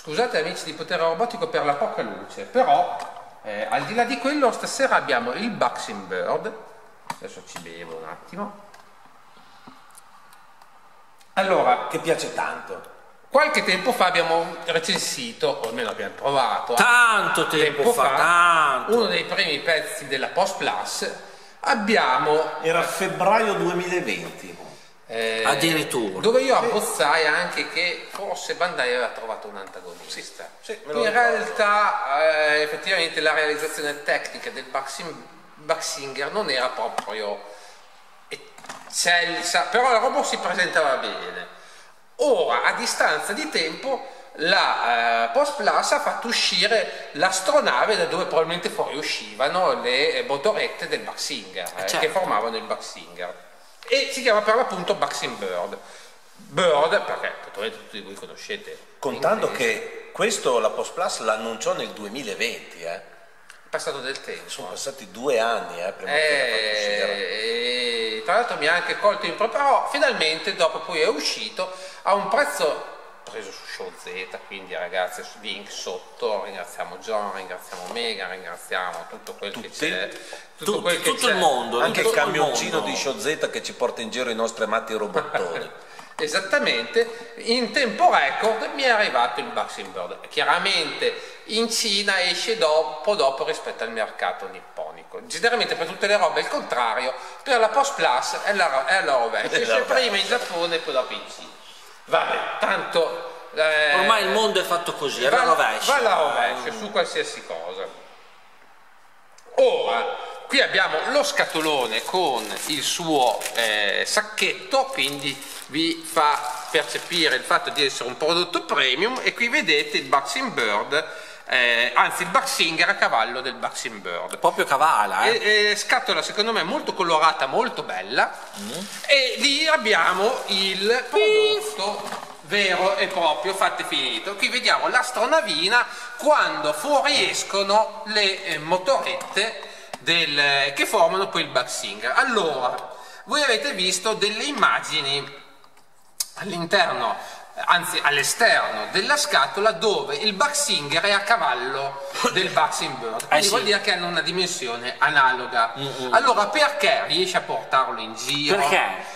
Scusate amici di Potere Robotico per la poca luce, però al di là di quello stasera abbiamo il Boxing Bird. Adesso ci bevo un attimo. Allora, che piace tanto. Qualche tempo fa abbiamo recensito, o almeno abbiamo provato, tanto tempo fa, tanto. Uno dei primi pezzi della Post Plus. Era febbraio 2020. Addirittura. Dove io abbozzai anche che forse Bandai aveva trovato un antagonista. In realtà effettivamente la realizzazione tecnica del Buxinger non era proprio eccelsa, però la roba si presentava bene. Ora, a distanza di tempo, la Post Plus ha fatto uscire l'astronave da dove probabilmente fuoriuscivano le motorette del Buxinger, che formavano il Buxinger. E si chiama per l'appunto Boxing Bird. Bird perché naturalmente tutti voi conoscete. Contando che questo la Post Plus l'annunciò nel 2020, È passato del tempo. Sono passati 2 anni, prima che tra l'altro mi ha anche colto in però finalmente dopo poi è uscito a un prezzo preso su Show Z, quindi ragazzi, link sotto, ringraziamo John, ringraziamo Megan, ringraziamo tutto quel che c'è, tutto il mondo, anche il camioncino di Show Z che ci porta in giro i nostri amati robottoni. Esattamente, in tempo record mi è arrivato il Boxing Bird. Chiaramente in Cina esce dopo rispetto al mercato nipponico. Generalmente per tutte le robe è il contrario, per la Post Plus è la rovescia, esce prima in Giappone e poi dopo in Cina. Vabbè, tanto ormai il mondo è fatto così, è la rovescia. Va la rovescia su qualsiasi cosa. Ora, qui abbiamo lo scatolone con il suo sacchetto, quindi vi fa percepire il fatto di essere un prodotto premium, e qui vedete il Boxing Bird, anzi il Buxinger a cavallo del Boxing Bird. Proprio cavala, scatola secondo me molto colorata, molto bella, e lì abbiamo il prodotto vero e proprio fatto e finito. Qui vediamo l'astronavina quando fuoriescono le motorette che formano poi il Buxinger. Allora, voi avete visto delle immagini all'interno, anzi all'esterno della scatola, dove il Buxinger è a cavallo del Boxing Bird, quindi vuol dire che hanno una dimensione analoga. Allora, perché riesce a portarlo in giro? Perché?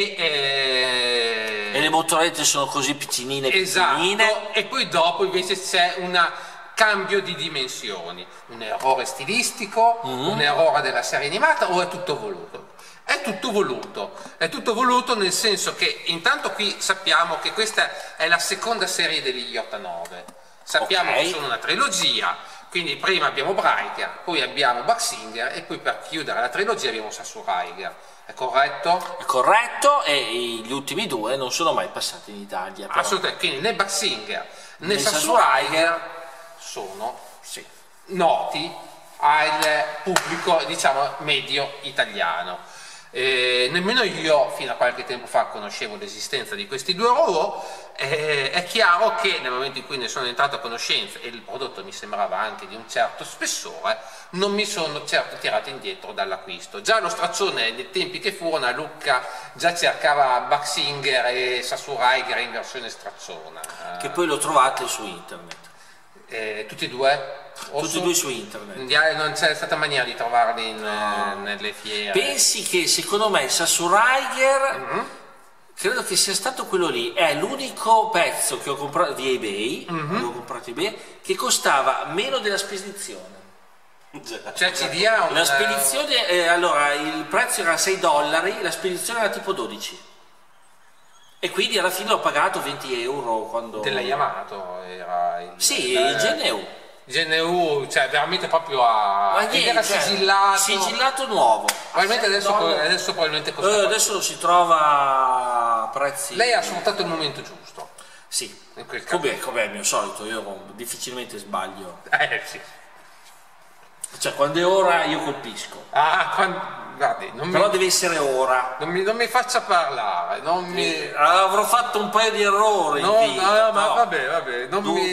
E le motorette sono così piccinine, esatto, e poi dopo invece c'è un cambio di dimensioni, un errore stilistico, un errore della serie animata, o è tutto voluto? È tutto voluto nel senso che intanto qui sappiamo che questa è la seconda serie degli Iota 9, sappiamo che sono una trilogia, quindi prima abbiamo Breiger, poi abbiamo Buxinger e poi per chiudere la trilogia abbiamo Sasuraiger. È corretto? È corretto, e gli ultimi 2 non sono mai passati in Italia. Però. Assolutamente, quindi né Buxinger né Sasuraiger sono noti al pubblico, diciamo, medio italiano. Nemmeno io fino a qualche tempo fa conoscevo l'esistenza di questi 2 robot. È chiaro che nel momento in cui ne sono entrato a conoscenza e il prodotto mi sembrava anche di un certo spessore, non mi sono certo tirato indietro dall'acquisto. Già lo straccione dei tempi che furono a Lucca già cercava Buxinger e Sasuraiger in versione stracciona, che poi lo trovate su internet. Tutti e due? Tutti e 2 su internet. Non c'è stata maniera di trovarli nelle fiere. Pensi che secondo me Sasuraiger credo che sia stato quello lì, è l'unico pezzo che ho comprato di eBay, avevo comprato eBay, che costava meno della spedizione. Cioè ci dia la spedizione, allora il prezzo era $6, la spedizione era tipo 12. E quindi alla fine ho pagato 20 euro quando... Della Yamato era il... Sì, il GNU. GNU, cioè veramente proprio a... era sigillato nuovo. Probabilmente adesso probabilmente costa adesso si trova a prezzi... Lei ha sfruttato il momento giusto. Sì, in quel caso. Come è il mio solito, io difficilmente sbaglio. Sì. Cioè quando è ora io colpisco. Guardi, però deve essere ora. Non mi faccia parlare, avrò fatto un paio di errori in vita, ma vabbè,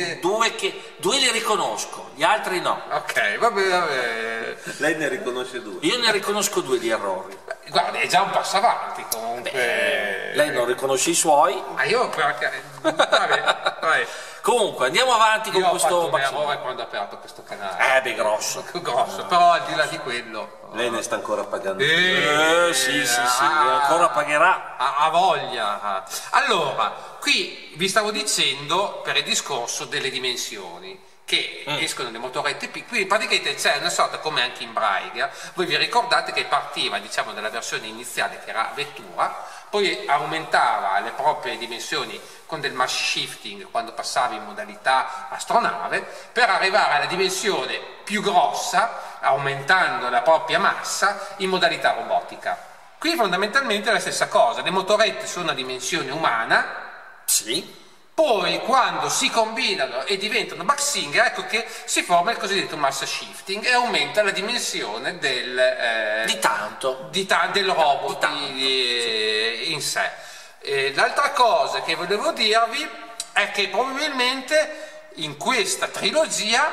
due li riconosco, gli altri no. Ok, vabbè. Lei ne riconosce 2. Io ne riconosco 2 di errori. Guardi, è già un passo avanti comunque. Lei non riconosce i suoi. Ma io perché... Vabbè, Vai. Comunque, andiamo avanti con Io ho questo fatto un bacino. errore quando ho aperto questo canale. Beh, grosso. Grosso, però al di là di quello. Lei ne sta ancora pagando. Sì, ancora pagherà. Ha voglia. Allora, qui vi stavo dicendo per il discorso delle dimensioni, che escono le motorette piccole, quindi praticamente c'è una sorta come anche in Braiger. Voi vi ricordate che partiva, diciamo, dalla versione iniziale che era vettura, poi aumentava le proprie dimensioni con del mass shifting quando passava in modalità astronave, per arrivare alla dimensione più grossa, aumentando la propria massa in modalità robotica. Qui fondamentalmente è la stessa cosa, le motorette sono a dimensione umana, Sì. poi quando si combinano e diventano Baxinger, ecco che si forma il cosiddetto mass shifting e aumenta la dimensione del robot in sé. L'altra cosa che volevo dirvi è che probabilmente in questa trilogia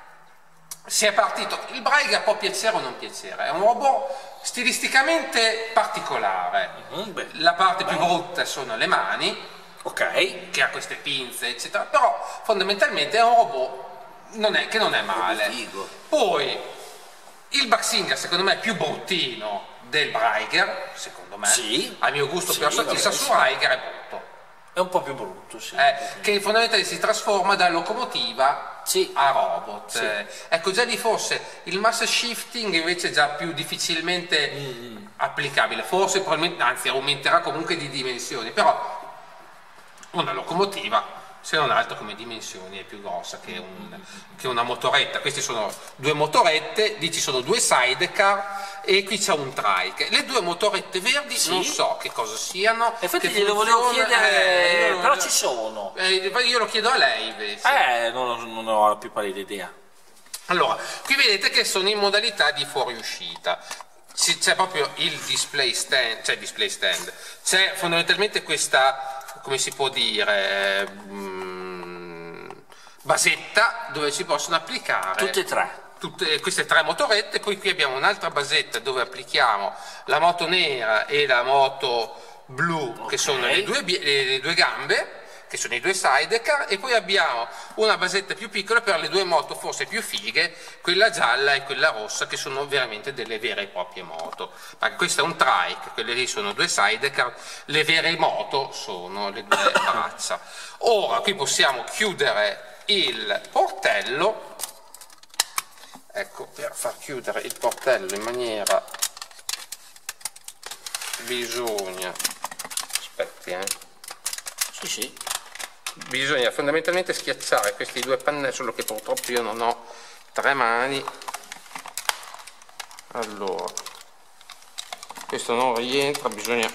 si è partito. Il Braiger può piacere o non piacere, è un robot stilisticamente particolare. La parte più brutta sono le mani, Ok. che ha queste pinze eccetera, però fondamentalmente è un robot che non è male. Poi il Baxinger secondo me è più bruttino del Braiger, secondo me, Sì. a mio gusto personale. Il vabbè, Braiger è brutto, È un po' più brutto, sì. che fondamentalmente si trasforma da locomotiva Sì. a robot. Sì. Ecco, già lì forse il mass shifting invece è già più difficilmente applicabile, forse probabilmente, anzi aumenterà comunque di dimensioni, però una locomotiva, se non altro come dimensioni, è più grossa che una motoretta. Queste sono due motorette, lì ci sono due sidecar e qui c'è un trike. Le due motorette verdi non so che cosa siano. Infatti che glielo volevo chiedere, io però ci sono. io lo chiedo a lei invece. Non ho la più pallida idea. Allora, qui vedete che sono in modalità di fuoriuscita. C'è proprio il display stand, c'è fondamentalmente questa, come si può dire, basetta dove si possono applicare Tutte e tre. queste tre motorette. Poi qui abbiamo un'altra basetta dove applichiamo la moto nera e la moto blu, che sono le due gambe, che sono i due sidecar, e poi abbiamo una basetta più piccola per le due moto forse più fighe, quella gialla e quella rossa, che sono veramente delle vere e proprie moto. Perché questo è un trike, quelle lì sono due sidecar, le vere moto sono le due braccia. Ora qui possiamo chiudere il portello, ecco, per far chiudere il portello in maniera bisogna, aspetti, Sì. bisogna fondamentalmente schiacciare questi due pannelli, solo che purtroppo io non ho tre mani. Allora, questo non rientra, bisogna,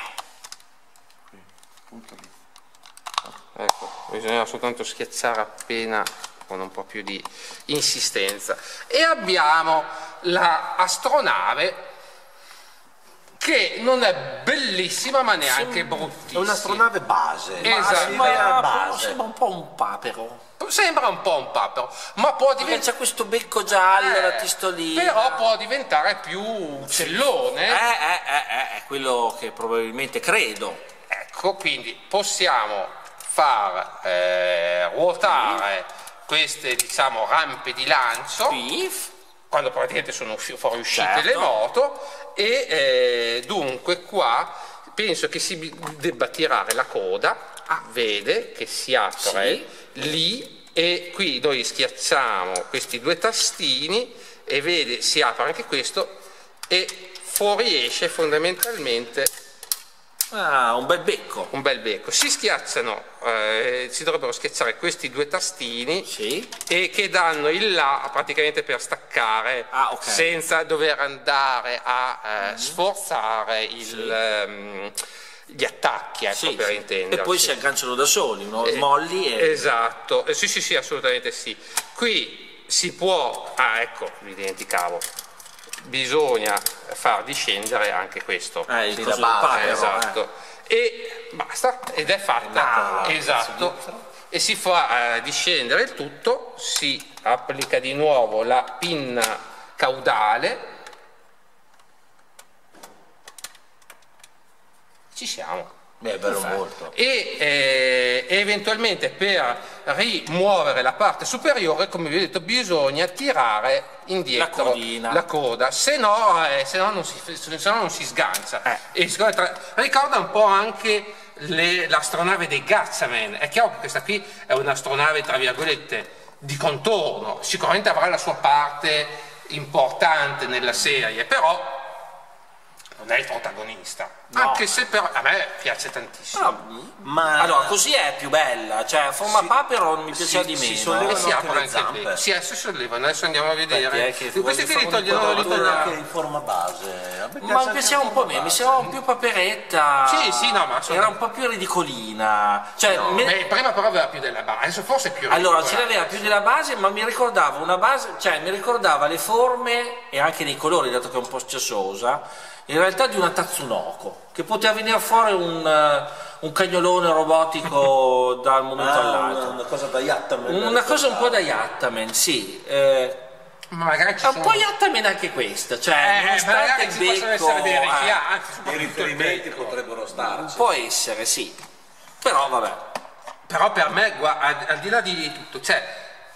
ecco, bisogna soltanto schiacciare appena, con un po' più di insistenza, e abbiamo la astronave, che non è bellissima ma neanche bruttissima. È un'astronave base. Esatto. Sembra un po' un papero. Sembra un po' un papero, ma può Perché diventare, c'è questo becco giallo, la tistolina. però può diventare più uccellone. È quello che probabilmente credo. Ecco, quindi possiamo far ruotare queste, diciamo, rampe di lancio quando praticamente sono fuoriuscite le moto, e dunque qua penso che si debba tirare la coda, vede che si apre lì, e qui noi schiacciamo questi due tastini e vede si apre anche questo e fuoriesce fondamentalmente un bel becco. un bel becco. Si schiacciano, si dovrebbero schiacciare questi due tastini e che danno il là praticamente per staccare, senza dover andare a sforzare gli attacchi, ecco, per intenderci. E poi si agganciano da soli, molli e... Esatto, sì, assolutamente sì. Qui si può, ecco, mi dimenticavo, bisogna far discendere anche questo, la base, esatto, e basta, ed è fatta, esatto, e si fa discendere il tutto, si applica di nuovo la pinna caudale, ci siamo. Bello molto. E eventualmente per rimuovere la parte superiore, come vi ho detto, bisogna tirare indietro la coda, se no non si sgancia. E ricorda un po' anche l'astronave dei Gatchaman. È chiaro che questa qui è un'astronave tra virgolette di contorno, sicuramente avrà la sua parte importante nella serie, però non è il protagonista, anche se però a me piace tantissimo. Ma allora così è più bella, cioè forma Papero mi piaceva di meno, e si apre anche il becco, si sollevano. Adesso andiamo a vedere questi qui li togliamo anche in forma base. Ma mi piaceva un po' meno, mi sembrava più paperetta. Sì, no, ma era un po' più ridicolina, cioè prima però aveva più della base, adesso forse più allora ce l'aveva più della base, ma mi ricordava una base, cioè mi ricordava le forme e anche nei colori, dato che è un po' schiacciosa, in realtà di una Tatsunoko, che poteva venire fuori un cagnolone robotico dal momento all'altro. Una cosa da Yattaman. Una cosa un po' da Yattaman, sì. Ma magari è un po' Yattaman anche questa, cioè nonostante il becco, i riferimenti potrebbero starci. Può essere, sì. Però vabbè. Però per me, al di là di tutto, cioè,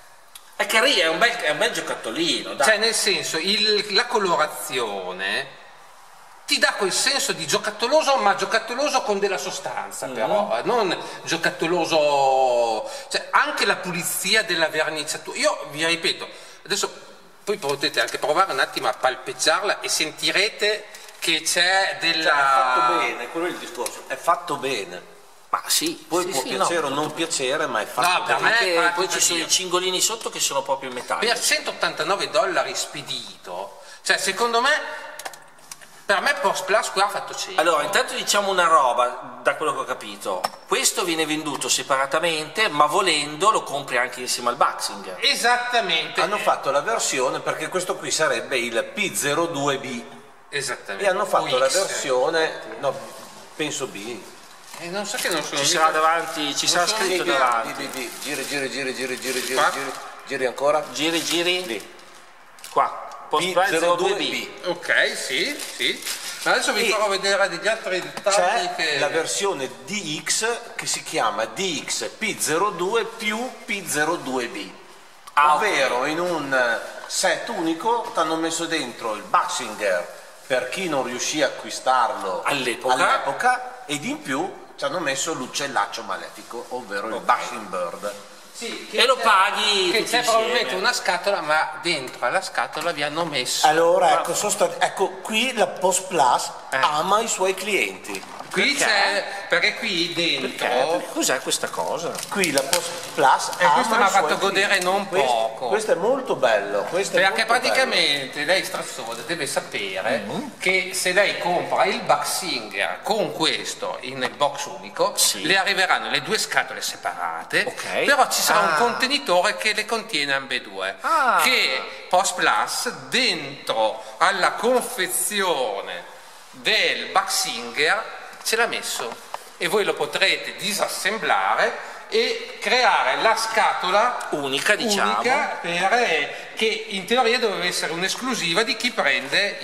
è carino, è un bel giocattolino, dai. Cioè, nel senso, la colorazione ti dà quel senso di giocattoloso, ma giocattoloso con della sostanza, però non giocattoloso, cioè anche la pulizia della verniciatura. Io vi ripeto, adesso poi potete anche provare un attimo a palpeggiarla e sentirete che c'è della... Cioè, è fatto bene, quello è il discorso, è fatto bene. Ma sì, poi può piacere o non piacere, ma è fatto bene. Poi ci sono i cingolini sotto che sono proprio in metallo. Per $189 spedito, cioè secondo me, per me Post Plus qua ha fatto 100. Allora, intanto diciamo una roba, da quello che ho capito. Questo viene venduto separatamente, ma volendo lo compri anche insieme al Buxinger. Esattamente. Hanno fatto la versione, perché questo qui sarebbe il P02B. Esattamente. E hanno fatto la versione, no, penso B. Non so che non sono. Ci sarà davanti, ci sarà scritto davanti. Giri ancora. Giri. Lì. Qua. P02B. Ok, sì. Ma adesso vi farò vedere degli altri dettagli. C'è la versione DX che si chiama DX P02 più P02B. Ovvero in un set unico ti hanno messo dentro il Buxinger per chi non riuscì a acquistarlo all'epoca, ed in più ci hanno messo l'uccellaccio malefico, ovvero il Buxing Bird. Sì, e lo paghi che c'è probabilmente una scatola, ma dentro alla scatola vi hanno messo. Allora ecco qui la Post Plus ama i suoi clienti. Qui c'è, perché qui dentro cos'è questa cosa? Qui la Post Plus e questo mi ha fatto godere non poco. Questo è molto bello, perché praticamente lei Strassode deve sapere che se lei compra il Buxinger con questo in box unico, le arriveranno le due scatole separate, però ci sarà un contenitore che le contiene ambedue, che Post Plus dentro alla confezione del Buxinger ce l'ha messo, e voi lo potrete disassemblare e creare la scatola unica che in teoria doveva essere un'esclusiva di chi prende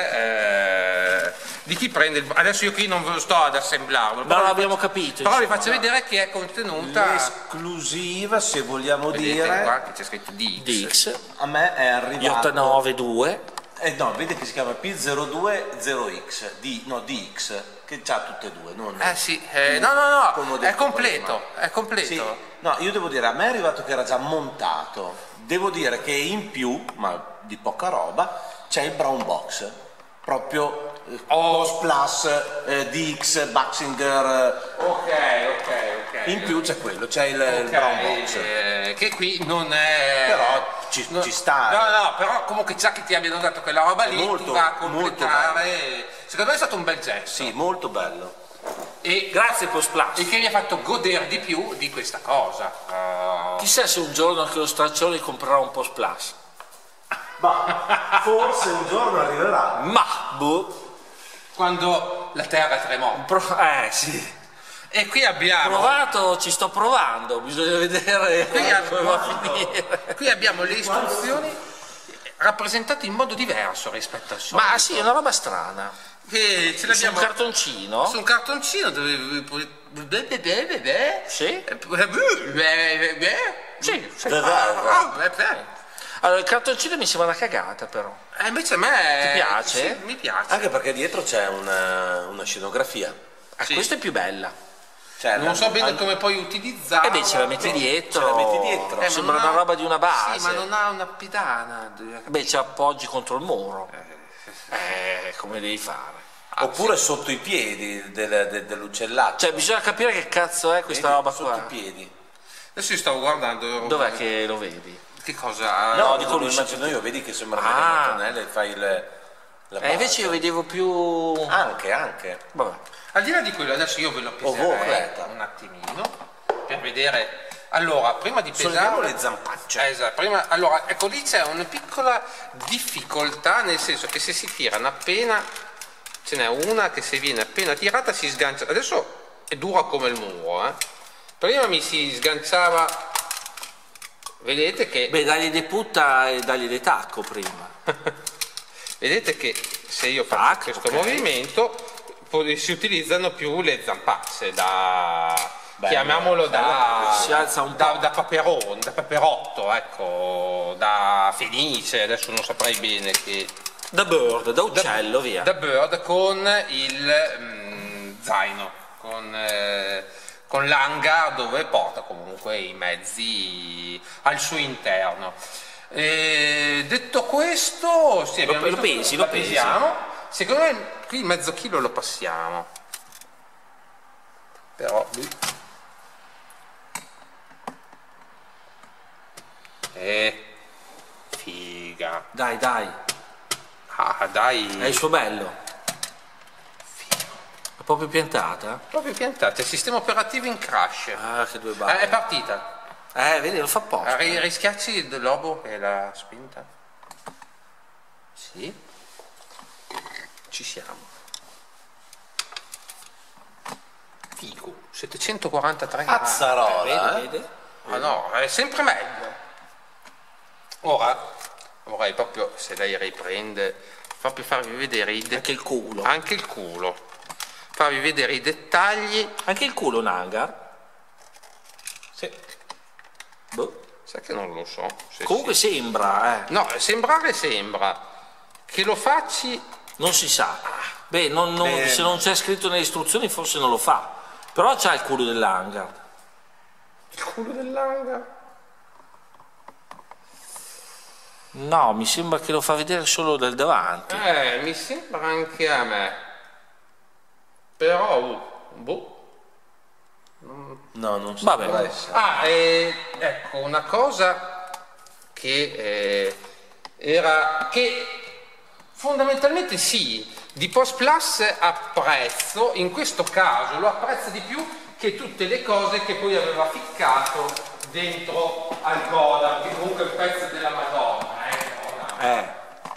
adesso io qui non ve lo sto ad assemblarlo, però l'abbiamo capito, però vi faccio vedere che è contenuta l'esclusiva, se vogliamo dire, qua che c'è scritto DX. A me è arrivato 892. No, vede che si chiama P020X, DX, che c'ha tutte e due. No, è completo, Sì. No, io devo dire, a me è arrivato che era già montato. Devo dire che in più, ma di poca roba, c'è il brown box, proprio Post Plus, DX, Buxinger. Ok. In più c'è quello, c'è il brown box. Che qui non è... Però ci sta. No, però comunque già che ti abbiano dato quella roba lì, tu va a completare. Secondo me è stato un bel gesto. Sì, molto bello. E grazie Post Plus. E che mi ha fatto godere di più di questa cosa. Chissà se un giorno anche lo Straccione comprerà un Post Plus. Ma forse un giorno arriverà. Ma boh. Quando la terra tremò. Sì. E qui abbiamo ci sto provando, bisogna vedere come va a finire. Qui abbiamo le istruzioni rappresentate in modo diverso rispetto al solito. Ma sì, è una roba strana. Che ce l'abbiamo su un cartoncino. Su un cartoncino dove Sì? Sì, sai Deve- fare. Allora, il cartoncino mi sembra una cagata, però. Invece a me Ti piace? sì, mi piace. Anche perché dietro c'è una scenografia. Sì. Questa è più bella. Cioè, Non so bene come puoi utilizzarla. E beh, ce la metti dietro. ce la metti dietro. ma Sembra non una ha- roba di una base. Sì, ma non ha una pedana. Beh, ci appoggi contro il muro. Come devi fare? Oppure sotto i piedi dell'uccellaccio. Cioè, bisogna capire che cazzo è questa Vedi? roba Sotto qua. i piedi. Adesso io stavo guardando. Dov'è che lo vedi? Che cosa? No, dico dico lui, immagino io, vedi che sembra delle Ah. mattonelle e fai la base. Invece io vedevo più. Anche. Vabbè. Al di là di quello, adesso io ve lo peserei Ovocleta. un attimino per vedere. Allora, prima di Solleviamo pesare le zampacce. esatto, allora, ecco lì c'è una piccola difficoltà, nel senso che se si tirano appena, ce n'è una che se viene appena tirata si sgancia. Adesso è dura come il muro, eh. Prima mi si sganciava, vedete che Beh, dagli dei putta e dagli dei tacco prima. vedete che se io faccio Tac, questo ok. movimento poi si utilizzano più le zampacce da Bello, chiamiamolo da Si alza un da, po'. da paperone, da paperotto, ecco, da fenice, adesso non saprei bene che Da bird, da uccello, via. da bird con il zaino, con l'hangar dove porta comunque i mezzi al suo interno. Detto questo, sì, abbiamo Lo visto- pesi, la lo pesi. pesiamo. Secondo me qui mezzo chilo lo passiamo. Però lui. Figa. Dai, dai. Ah, dai. È il suo bello. È proprio piantata? Proprio piantate, sistema operativo in crash. Ah, che due È balle. partita. Vedi, lo fa apposta. Rischiacci il lobo che l'ha spinta. Sì. Ci siamo. Figo. 743 gradi. Azzarola, Vedi? Ma no, è sempre meglio. Ora vorrei proprio, se lei riprende, proprio farvi vedere i Anche il culo. anche il culo. Farvi vedere i dettagli. Anche il culo un hangar. Sì. Boh. Sai che non lo so. Se Comunque sì. sembra, No, sembrare sembra. Che lo facci. Non si sa. Beh, Beh. se non c'è scritto nelle istruzioni forse non lo fa. Però c'ha il culo dell'hangar. Il culo dell'hangar. No, mi sembra che lo fa vedere solo dal davanti. Mi sembra anche a me. Però, boh. No, non so. Vabbè. Può essere. Ecco, una cosa che era che fondamentalmente sì, di Post Plus apprezzo, in questo caso lo apprezzo di più che tutte le cose che poi aveva ficcato dentro al Godard, che comunque è un pezzo della Madonna, Godard.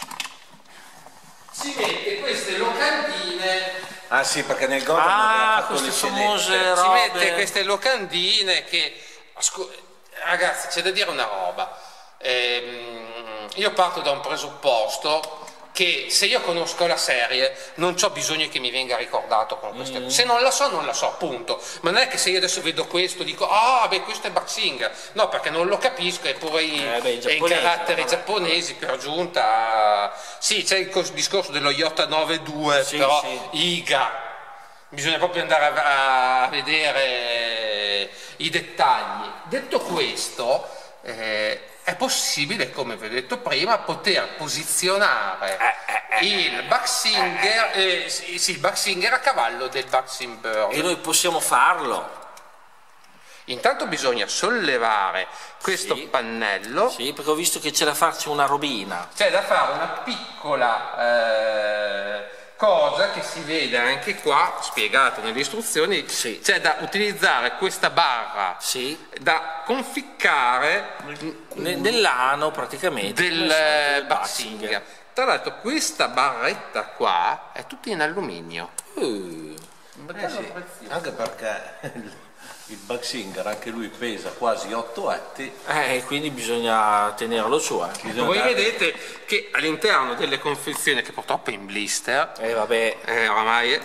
Si mette queste locandine. Ah sì, perché nel Godard aveva fatto queste le scenette. famose Si robe. mette queste locandine che ragazzi, c'è da dire una roba. Io parto da un presupposto che se io conosco la serie non c'ho bisogno che mi venga ricordato con queste cose. Se non la so, non la so, punto. Ma non è che se io adesso vedo questo dico questo è Baxinger. No, perché non lo capisco, e pure beh, i in giapponesi, caratteri vabbè. giapponesi per giunta. Sì, c'è il discorso dello Iota 92, Sì, però sì. Iga. Bisogna proprio andare a vedere i dettagli. Detto questo, è possibile, come vi ho detto prima, poter posizionare il Baxinger, il Baxinger a cavallo del Baxing Bird. E noi possiamo farlo. Intanto bisogna sollevare questo Sì. pannello. Sì, perché ho visto che c'è da farci una robina. C'è da fare una piccola cosa che si vede anche qua, spiegato nelle istruzioni. Sì. C'è da utilizzare questa barra Sì. da conficcare Nell'ano praticamente. del Baxinger. Tra l'altro questa barretta qua è tutta in alluminio. Sì, anche perché il Baxinger, anche lui pesa quasi 8 etti. Quindi bisogna tenerlo su. Voi vedete che all'interno delle confezioni, che purtroppo è in blister, Vabbè. oramai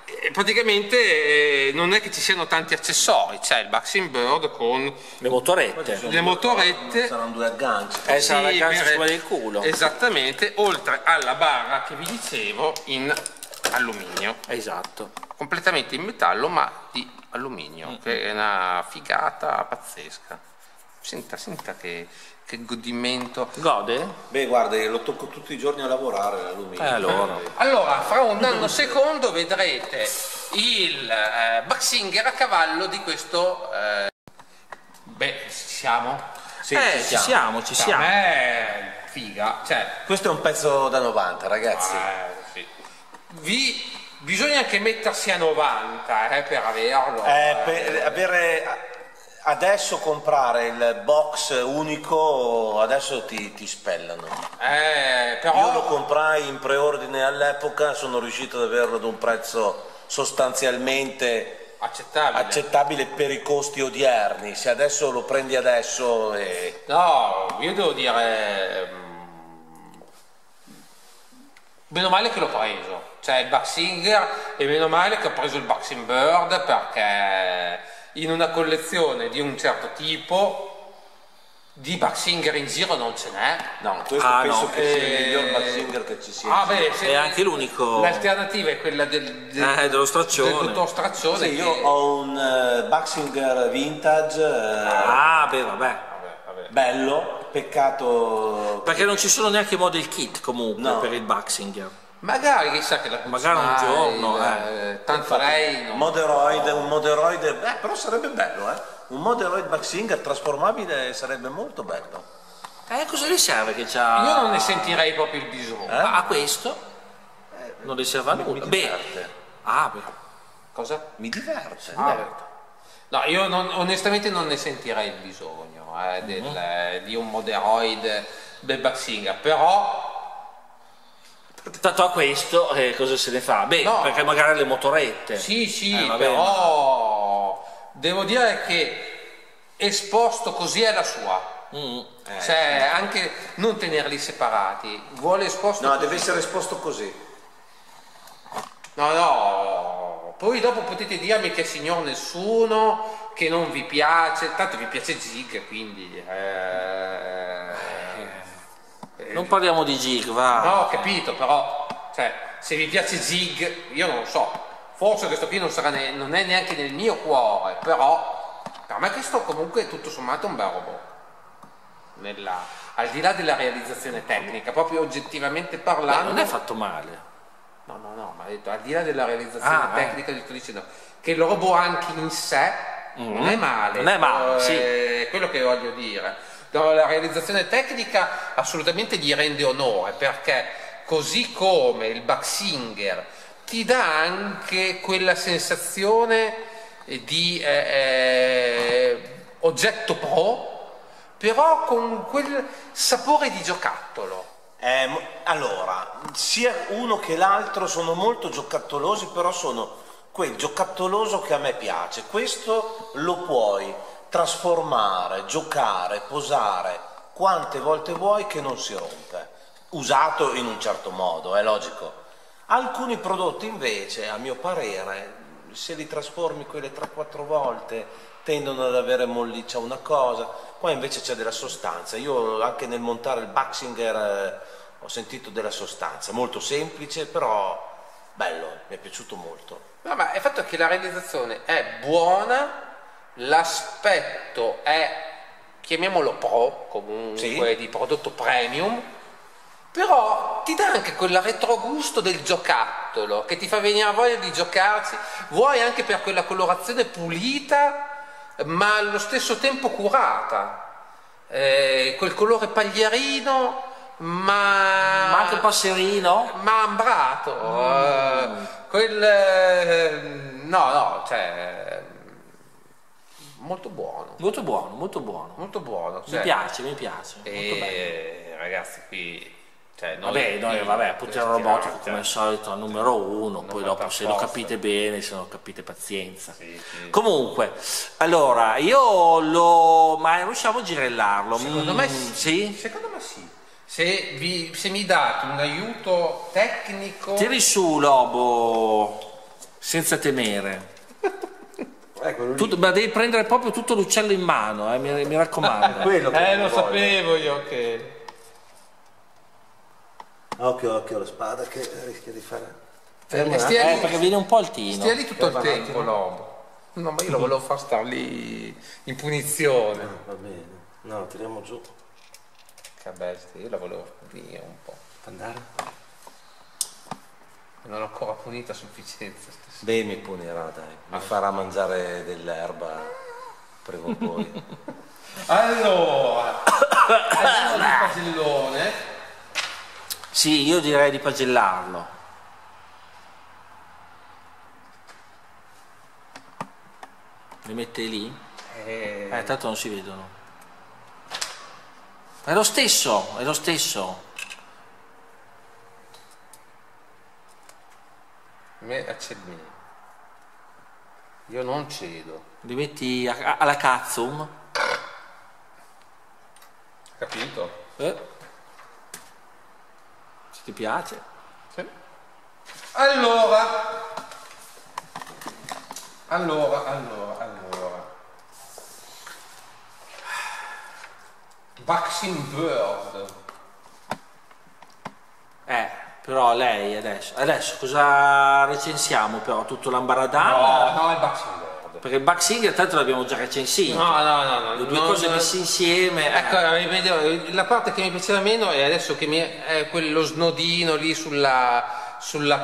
praticamente non è che ci siano tanti accessori, c'è il Boxing Bird con Le motorette. le motorette, Saranno due agganci. Sarà la gancio per- sulla del culo. esattamente, oltre alla barra che vi dicevo in alluminio, Esatto. completamente in metallo ma di alluminio, che è una figata pazzesca. Senta che godimento. Gode? Beh, guarda, lo tocco tutti i giorni a lavorare l'alluminio. Allora. Allora, fra un nanosecondo vedrete il Boxinger a cavallo di questo. Beh, siamo? Sì, Ci siamo. A me figa, cioè. Questo è un pezzo da 90, ragazzi. Sì. Bisogna anche mettersi a 90 per averlo. Per avere adesso comprare il box unico, adesso ti spellano. Però. Io lo comprai in preordine all'epoca, sono riuscito ad averlo ad un prezzo sostanzialmente accettabile per i costi odierni. Se adesso lo prendi adesso No, io devo dire. Meno male che l'ho preso. Cioè il Boxinger, e meno male che ho preso il Boxing Bird, perché in una collezione di un certo tipo di Boxinger in giro non ce n'è. no, questo penso che sia il miglior Boxinger che ci sia. È anche l'unico. L'alternativa è quella dello straccione. del dottor Straccione. Sì, io ho un Boxinger vintage Vabbè. bello, peccato Perché non ci sono neanche model kit comunque No. per il Boxinger. Magari chissà che la Magari un giorno, tanto lei non- un Moderoid, però sarebbe bello, un Moderoid Boxinger trasformabile sarebbe molto bello. Cosa le serve che c'ha? io non ne sentirei proprio il bisogno. A questo? Non le serve a nulla. Mi diverte. Cosa? Mi diverte. No, io onestamente non ne sentirei il bisogno di un Moderoid del Boxinger, però Tanto a questo cosa se ne fa? No. Perché magari le motorette. sì, va però devo dire che esposto così è la sua. Cioè, anche non tenerli separati, vuole esposto No, così. deve essere esposto così. No, poi dopo potete dirmi che signor nessuno, che non vi piace, tanto vi piace Zig, quindi Non parliamo di gig, va. no, ho capito, però cioè, se vi piace Zig, io non lo so, forse questo qui non è neanche nel mio cuore, però per me questo comunque tutto sommato è un bel robot. Al di là della realizzazione tecnica, proprio oggettivamente parlando. Non è fatto male. No, ma ha detto al di là della realizzazione tecnica, gli sto dicendo che il robot anche in sé non è male. Non è male, sì. È quello che voglio dire. No, la realizzazione tecnica assolutamente gli rende onore, perché così come il Boxinger ti dà anche quella sensazione di oggetto pro, però con quel sapore di giocattolo. Allora, sia uno che l'altro sono molto giocattolosi, però sono quel giocattoloso che a me piace. Questo lo puoi trasformare, giocare, posare quante volte vuoi che non si rompe, usato in un certo modo, è logico. Alcuni prodotti invece, a mio parere, se li trasformi quelle 3-4 volte tendono ad avere molliccia una cosa, qua invece c'è della sostanza. Io anche nel montare il Boxinger ho sentito della sostanza, molto semplice, però bello, mi è piaciuto molto. No, ma il fatto è che la realizzazione è buona, l'aspetto è, chiamiamolo pro, comunque di prodotto premium, però ti dà anche quel retrogusto del giocattolo che ti fa venire voglia di giocarci, vuoi anche per quella colorazione pulita ma allo stesso tempo curata, quel colore paglierino ma anche un passerino, ma ambrato, cioè molto buono, molto buono, molto buono. molto buono, Mi piace, molto bello. e ragazzi qui cioè, Vabbè, Putin Robotico cioè, come al solito al numero 1, poi dopo per se lo forza. capite bene, se non capite pazienza. Sì. Comunque, allora, ma riusciamo a girellarlo? Secondo me sì. Secondo me sì. Se mi date un aiuto tecnico. Tiri su, Lobo. senza temere. Quello Ma devi prendere proprio tutto l'uccello in mano, mi raccomando. quello che Lo voglio. sapevo io che... Occhio la spada che rischia di fare. Perché viene un po' altino. Stia lì tutto il Ferma un tempo, attimo. l'uomo. No, ma io lo volevo far star lì in punizione. Va bene. No, tiriamo giù. Che bestia, io la volevo via un po'. Andare? Non l'ho ancora punita a sufficienza stasera. Beh, mi punirà, dai. Mi farà mangiare dell'erba prima o poi. Allora, andiamo di pagellone. Sì, io direi di pagellarlo. Le mette lì? Tanto non si vedono. È lo stesso, è lo stesso. Me accendini. Io non cedo. Li metti alla cazzum. Capito? Se ti piace. Sì. Allora. Vaccine Bird. Però lei adesso cosa recensiamo però? Tutto l'ambaradana? No, è Vaccine Bird. Perché il Buxinger tanto l'abbiamo già recensito. No. Le due cose messe insieme. Ecco, la parte che mi piaceva meno è adesso è quello snodino lì sulla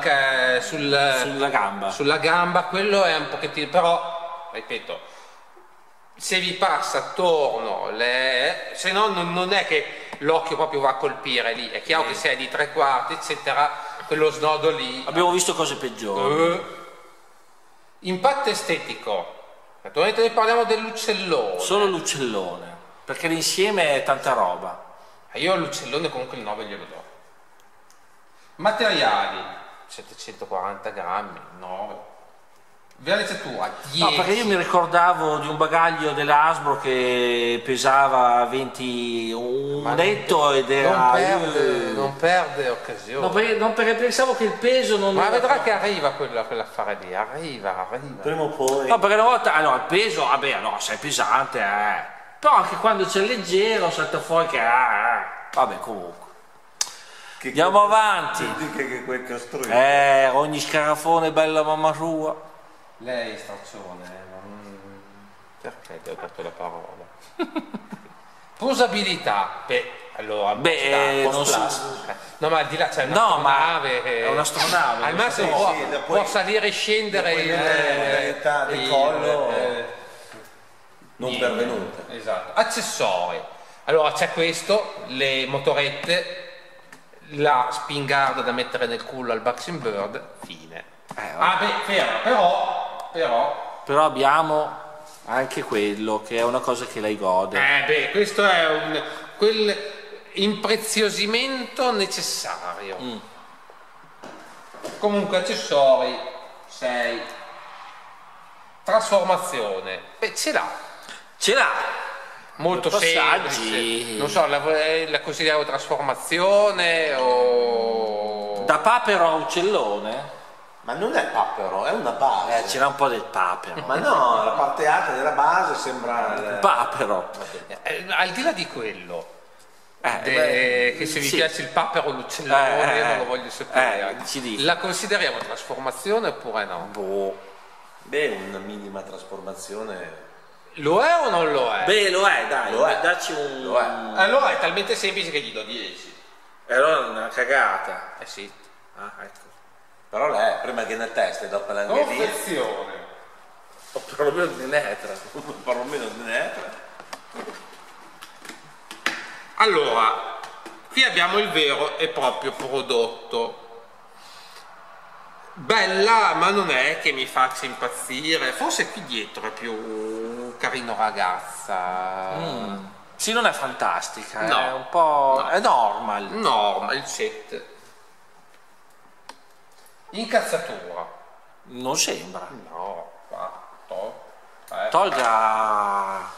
gamba. Sulla gamba, quello è un pochettino, però, ripeto, se vi passa attorno, se no non è che l'occhio proprio va a colpire lì, è chiaro che se è di 3/4, eccetera, quello snodo lì. Abbiamo visto cose peggiori. Impatto estetico, naturalmente noi parliamo dell'uccellone. Solo l'uccellone, perché l'insieme è tanta roba. Io all'uccellone comunque il 9 glielo do. Materiali, 740 grammi, 9. Veleggiatura, 10. No, perché io mi ricordavo di un bagaglio della Hasbro che pesava 20 un netto ed era... Non perde occasione. No, perché pensavo che il peso non... Ma vedrà che arriva quell'affare lì, arriva. Prima o poi. No, perché una volta... Allora, il peso, vabbè, no, se è pesante, Però anche quando c'è leggero salta fuori che... Vabbè, comunque. Andiamo avanti. Che quel costruito. Ogni scarafone è bella mamma sua. Lei straccione, perché ti ho dato la parola? Posabilità, allora, non so. no, ma al di là c'è un'astronave. è un'astronave. Al massimo può salire e scendere il collo non pervenuta. Esatto. Accessori. Allora c'è questo, le motorette, la spingarda da mettere nel culo al Buxing Bird, fine. Però abbiamo anche quello che è una cosa che lei gode. Questo è quel impreziosimento necessario. Comunque accessori 6. Trasformazione, ce l'ha molto semplice. Non so, la consideriamo trasformazione o da papero a uccellone? Ma non è papero, è una base. C'era un po' del papero. Ma no, la parte alta della base sembra papero. Al di là di quello, che se vi piace il papero o l'uccellone, non lo voglio sapere. La consideriamo trasformazione oppure no? Una minima trasformazione. Lo è o non lo è? Lo è, dai. Lo è. Dacci un... Lo è. Allora è talmente semplice che gli do 10. Allora è una cagata. Sì. Ecco. Però lei prima che ne testa e dopo l'anghelina. Confezione. O perlomeno di netra. Perlomeno di netra. Allora, qui abbiamo il vero e proprio prodotto. Bella, ma non è che mi faccia impazzire. Forse qui dietro è più carino ragazza. Sì, non è fantastica, No. è un po'... No. è normal. Normal set. Incazzatura. Non sembra. No, qua, Tolga.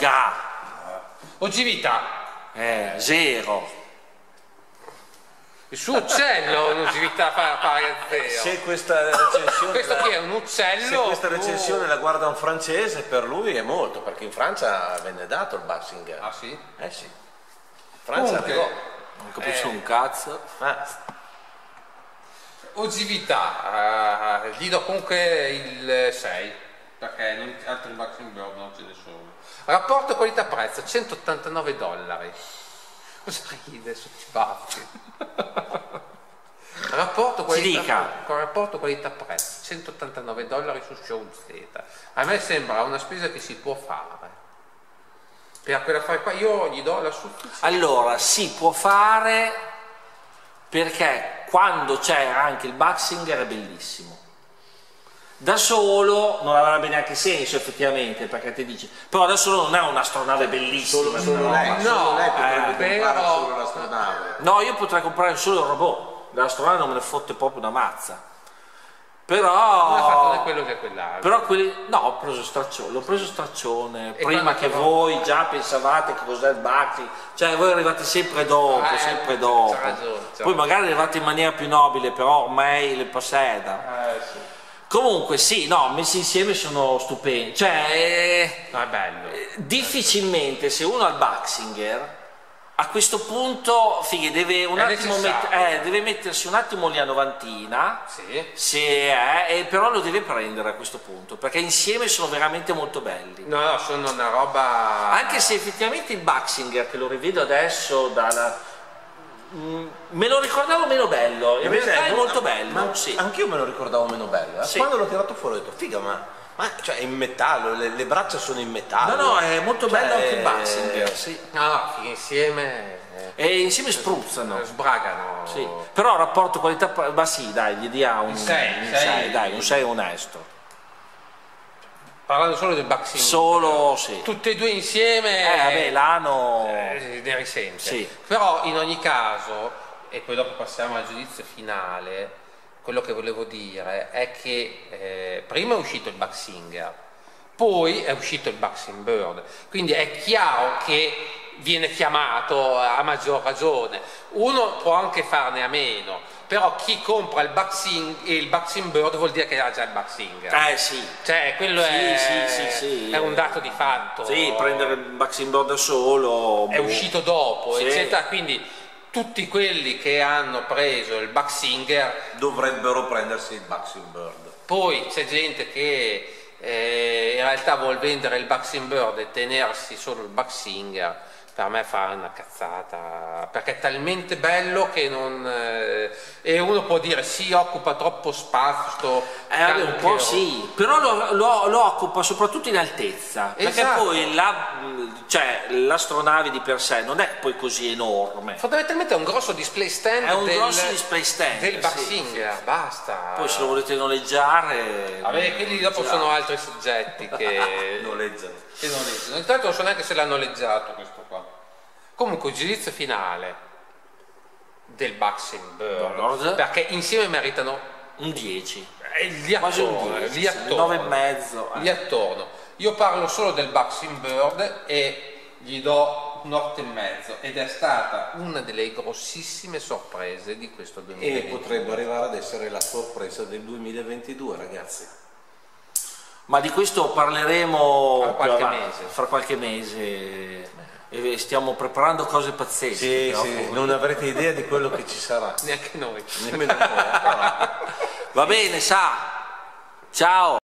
Ogività. 0. Il suo uccello non si vita pagazzeo. Se questa recensione Questo qui è un uccello. Se questa recensione la guarda un francese, per lui è molto, perché in Francia venne dato il Buxinger. Ah sì? Eh sì. Francia Comunque, arrivò. Non capisco un cazzo. Ogività, gli do comunque il 6, perché altri Buxing Bird non ce ne sono. Rapporto qualità-prezzo, $189. Cosa ride su sti baffi? Rapporto qualità-prezzo, $189 su Show Z. A me sembra una spesa che si può fare. Per quell'affare qua io gli do la sufficienza. Allora, si può fare perché quando c'era anche il Buxinger è bellissimo. Da solo non avrebbe neanche senso effettivamente, perché ti dici, però da solo non è un'astronave bellissima. Solo lei potrebbe comprare però- solo l'astronave. No, io potrei comprare solo il robot, l'astronave non me ne fotte proprio una mazza. Non ha fatto né Però, quello che quell'altro. però quelli, no, l'ho preso straccione, E prima quando che però- voi già pensavate che cos'è il Buxinger, cioè voi arrivate sempre dopo, sempre dopo. c'ha ragione, Poi magari arrivate in maniera più nobile, però ormai le posseda. Sì. Comunque sì, no, messi insieme sono stupendi, cioè No, è bello. difficilmente se uno ha il Buxinger a questo punto fighi, deve un È attimo necessario. deve mettersi un attimo lì a novantina, Sì. se è, e però lo deve prendere a questo punto perché insieme sono veramente molto belli. No, sono una roba. Anche se effettivamente il Buxinger, che lo rivedo adesso me lo ricordavo meno bello, in realtà è molto bello. Ma Sì. anch'io me lo ricordavo meno bello. Sì. Quando l'ho tirato fuori ho detto, figa, ma cioè, è in metallo, le braccia sono in metallo. No, è molto Cioè, bello anche il Buxinger, sì. No, insieme. E insieme spruzzano. Sbragano. Sì. Però rapporto qualità, ma sì, dai, gli dia un sei, 6, dai, un 6 onesto. Parlando solo del Buxing. Solo sì. Tutte e due insieme. Vabbè, l'anno ne risente. Sì. Però in ogni caso, e poi dopo passiamo al giudizio finale, quello che volevo dire è che prima è uscito il Buxinger, poi è uscito il Buxing Bird, quindi è chiaro che viene chiamato a maggior ragione. Uno può anche farne a meno, però chi compra il Buxing Bird vuol dire che ha già il Buxinger. sì. Cioè, quello Sì. è un dato di fatto. Sì, prendere il Buxing Bird da solo. È uscito dopo, Sì. eccetera. Quindi tutti quelli che hanno preso il Buxinger, dovrebbero prendersi il Buxing Bird. poi c'è gente che in realtà vuol vendere il Buxing Bird e tenersi solo il Buxinger. Per me fa una cazzata, perché è talmente bello che non. E uno può dire sì, occupa troppo spazio. Vabbè, un po' sì, però lo occupa soprattutto in altezza, perché Esatto. poi l'astronave di per sé non è poi così enorme. Fondamentalmente è un grosso display stand. È un grosso display stand, del sì, Buxinger, basta. Poi se lo volete noleggiare. Vabbè, quelli dopo sono altri soggetti che Noleggiano. noleggiano. Intanto non so neanche se l'ha noleggiato questo qua. Comunque il giudizio finale del Buxing Bird, perché insieme meritano Un 10. lì Quasi un attorno, 10, lì attorno, 9,5. lì attorno. Io parlo solo del Buxing Bird e gli do un 8,5 ed è stata una delle grossissime sorprese di questo E 2020. potrebbe arrivare ad essere la sorpresa del 2022, ragazzi. Ma di questo parleremo Fra qualche più avanti, mese. fra qualche mese. E stiamo preparando cose pazzesche. Sì, però. sì, non avrete idea di quello che ci sarà. Neanche noi. Nemmeno voi. Va bene, ciao.